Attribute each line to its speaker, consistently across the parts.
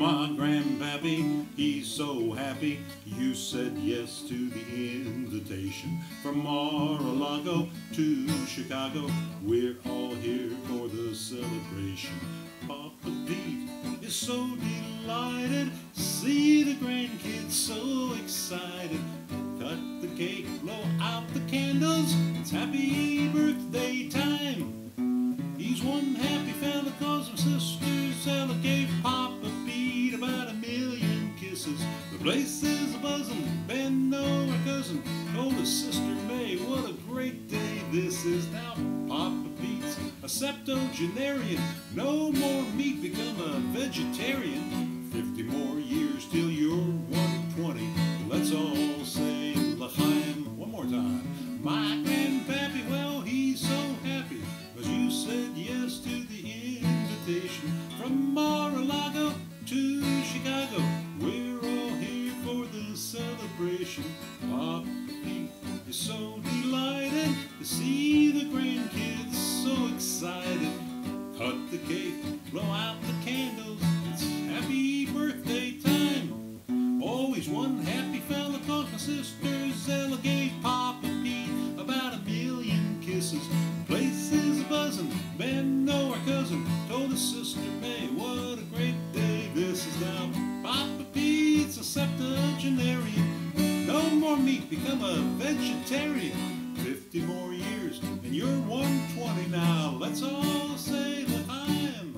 Speaker 1: My grandpappy, he's so happy. You said yes to the invitation. From Mar-a-Lago to Chicago, we're all here for the celebration. Papa Pete is so delighted, see the grandkids so excited. Cut the cake, blow out the candles, it's happy birthday time. He's one happy fella cause his sister's Alla gave Papa Pete about 1,000,000 kisses. The place is a-buzzin', Ben, our cousin, told his sister May, what a great day this is. Now Papa Pete's a septuagenarian, no more meat, become a vegetarian. 50 more years till you're 120, let's all say l'chaim one more time. My grandpappy, well, he's so happy, cause you said yes to the invitation. From Mar-a-Lago to Chicago, we're all here for the celebration. Papa Pete is so delighted to see the grandkids so excited. Cut the cake, blow out the candles, it's happy birthday time. Always one happy fella cause my sister's Alla gave Papa Pete about 1,000,000 kisses. Place is a-buzzin', Ben, our cousin, told his sister May, what a great day this is now. Papa Pete's a septuagenarian, no more meat, become a vegetarian. 50 more years and you're 120 now, let's all say l'chaim.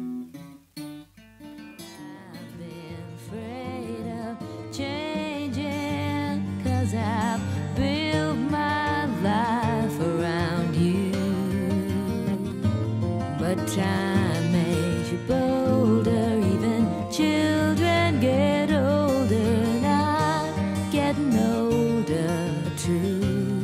Speaker 2: I've been afraid of changing, cause I've built my life around you. But time makes you bolder, even children get older, and I'm getting older too.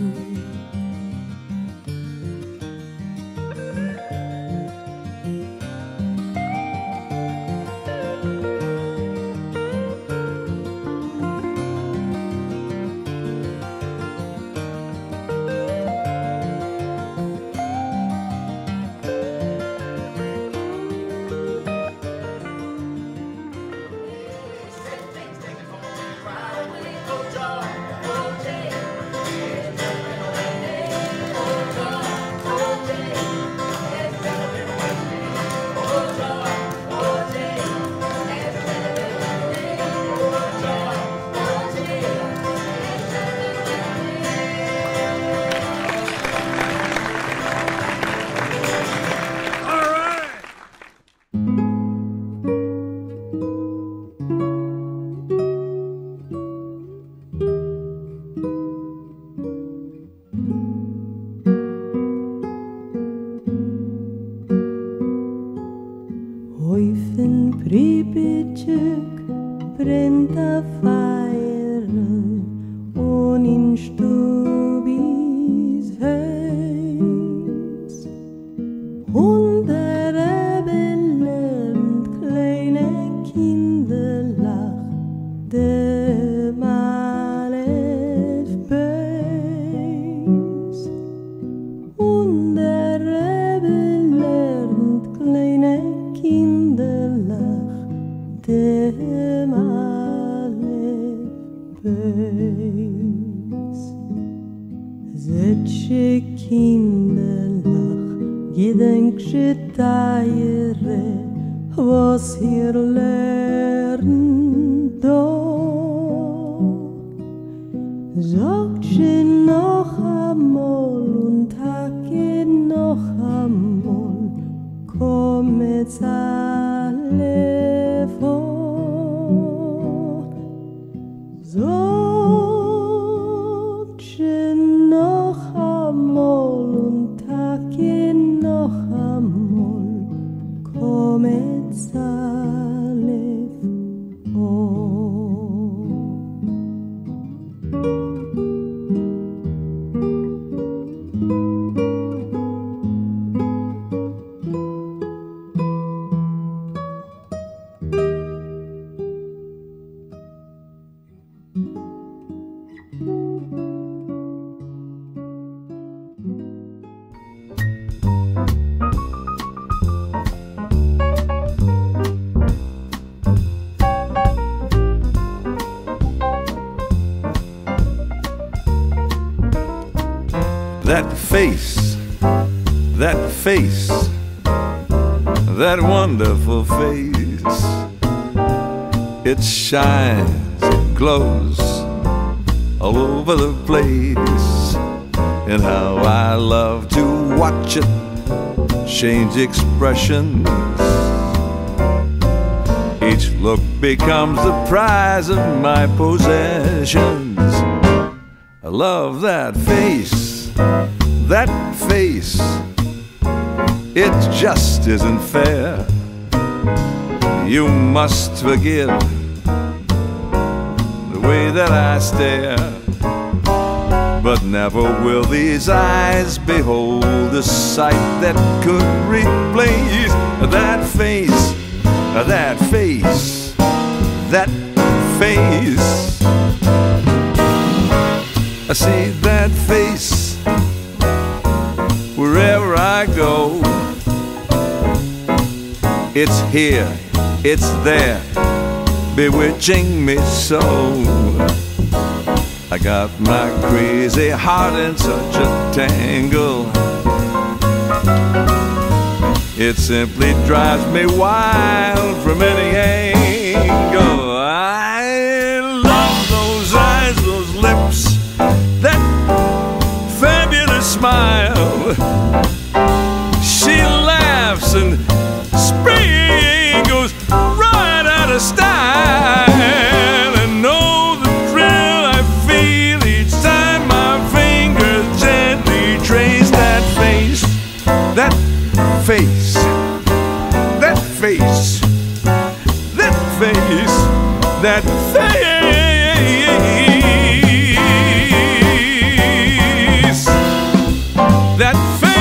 Speaker 3: Häufen Pripetjek brennt a fire und in Stubis Haus. Und der Rebbe lernt kleine Kinder lach dem Aleph Beis. Und der Rebbe lernt kleine Kinderlach dem Aleph Beis. Zetsche Kinderlach gedenksche Teire, was ihr lernt doch. Sagt sie noch einmal und hacke noch einmal, kommet's alle vor. Sagt sie noch einmal und hacke noch einmal, kommet's alle vor.
Speaker 4: that face, that face, that wonderful face. It shines, it glows all over the place. And how I love to watch it change expressions. Each look becomes the prize of my possessions. I love that face, that face. It just isn't fair. You must forgive the way that I stare. But never will these eyes behold a sight that could replace that face, that face, that face. I see that face wherever I go. It's here, it's there, bewitching me so. I got my crazy heart in such a tangle. It simply drives me wild from any angle. I love those eyes, those lips, that fabulous smile. She laughs and sprinkles right out of style. And know the thrill I feel each time my fingers gently trace that face, that face, that face, that face, that face, that face.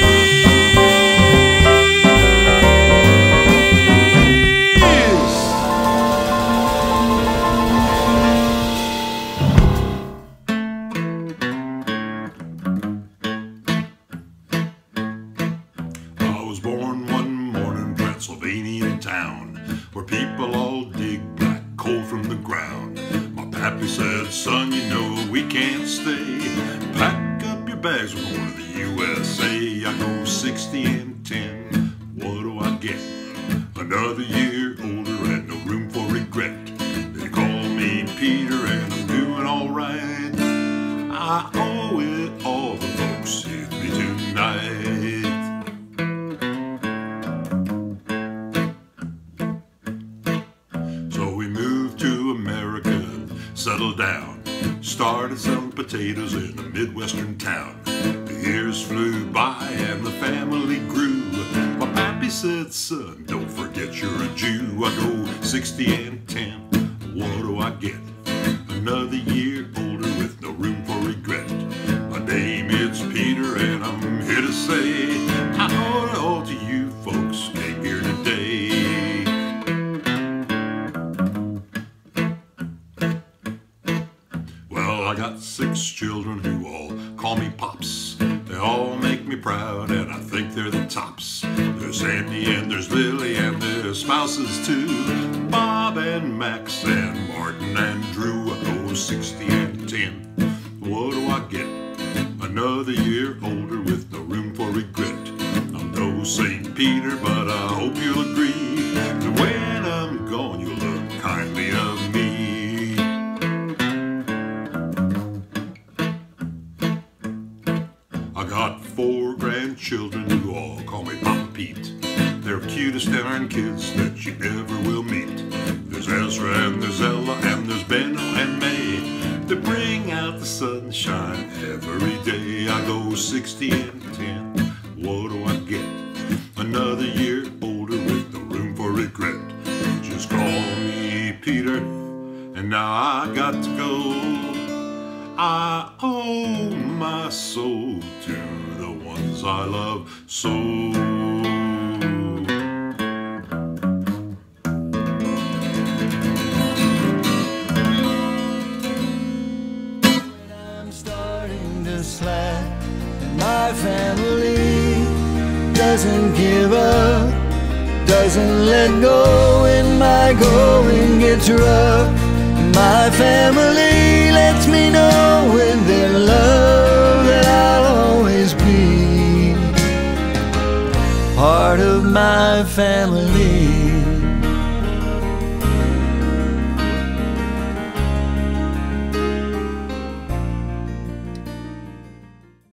Speaker 1: I was born one morning, Pennsylvania town, where people all dig black coal from the ground. My pappy said, son, you know we can't stay. Pack up your bags, we're going to the USA. I go 60 and 10, what do I get? Another year older and no room for regret. They call me Peter and I'm doing alright. I owe it all the folks with me tonight. So we moved to America, settled down, started selling potatoes in a Midwestern town. The years flew by and the family grew. My pappy said, son, don't forget you're a Jew. I go 60 and 10, what do I get? Another year older with no room for regret. My name is Peter and I'm here to say, I owe it all to you folks came here today. Well, I got 6 children who all call me Pops. They all make me proud and I think they're the tops. There's Andy and there's Lily and their spouses too. Bob and Max and Martin and Drew. I go 60 and 10. What do I get? Another year older with no room for regret. I'm no St. Peter, but I hope you'll agree that when I'm gone you'll look kindly of me. I got 4 grandchildren who all call me Papa Pete. They're cutest darn kids that you ever will meet. There's Ezra and there's Ella and there's Benno and May. They bring out the sunshine every day. I go 60 and 10. What do I get? Another year older with no room for regret. Just call me Peter, and now I got to go. I owe my soul to the ones I love so.
Speaker 5: I'm starting to slack, and my family doesn't give up, doesn't let go when my going gets rough. My family lets me know with their love that I'll always family.